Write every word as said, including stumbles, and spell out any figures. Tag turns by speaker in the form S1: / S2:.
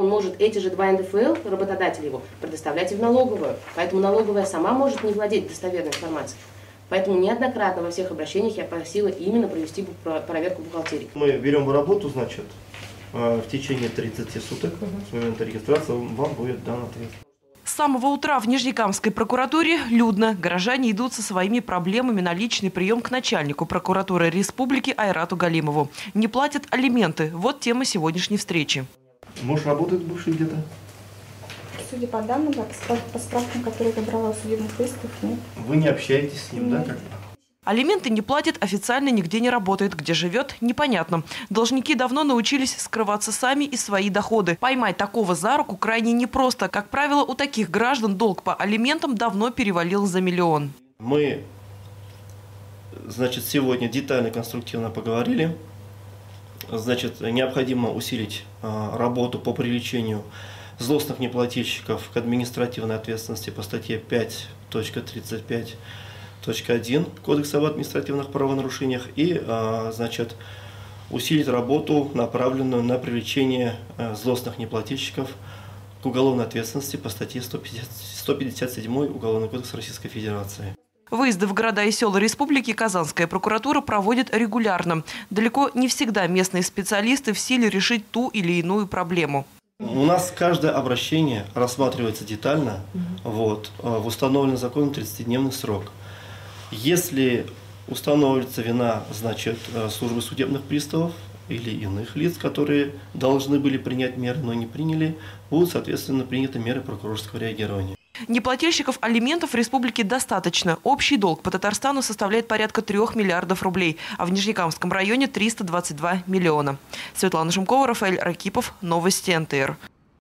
S1: он может эти же два эн дэ эф эл, работодатель его, предоставлять и в налоговую. Поэтому налоговая сама может не владеть достоверной информацией. Поэтому неоднократно во всех обращениях я просила именно провести проверку бухгалтерии.
S2: Мы берем в работу, значит, в течение тридцати суток с момента регистрации вам будет дан ответ.
S3: С самого утра в Нижнекамской прокуратуре людно. Горожане идут со своими проблемами на личный прием к начальнику прокуратуры республики Айрату Галимову. Не платят алименты. Вот тема сегодняшней встречи.
S2: Муж работает бывший где-то?
S4: Судя по данным, по справкам, которые я брала у судебных приставов, нет.
S2: Вы не общаетесь с ним, нет. Да? Как?
S3: Алименты не платят, официально нигде не работает. Где живет, непонятно. Должники давно научились скрываться сами и свои доходы. Поймать такого за руку крайне непросто. Как правило, у таких граждан долг по алиментам давно перевалил за миллион.
S2: Мы, значит, сегодня детально, конструктивно поговорили. Значит, необходимо усилить работу по привлечению злостных неплательщиков к административной ответственности по статье пять точка тридцать пять точка один Кодекса об административных правонарушениях и, значит, усилить работу, направленную на привлечение злостных неплательщиков к уголовной ответственности по статье сто пятьдесят семь Уголовного кодекса Российской Федерации.
S3: Выезды в города и села республики Казанская прокуратура проводит регулярно. Далеко не всегда местные специалисты в силе решить ту или иную проблему.
S2: У нас каждое обращение рассматривается детально, угу. вот, в установленный законом тридцатидневный срок. Если установится вина, значит, службы судебных приставов или иных лиц, которые должны были принять меры, но не приняли, будут, соответственно, приняты меры прокурорского реагирования.
S3: Неплательщиков алиментов в республике достаточно. Общий долг по Татарстану составляет порядка трех миллиардов рублей, а в Нижнекамском районе триста двадцать два миллиона. Светлана Шумкова, Рафаэль Ракипов. Новости эн тэ эр.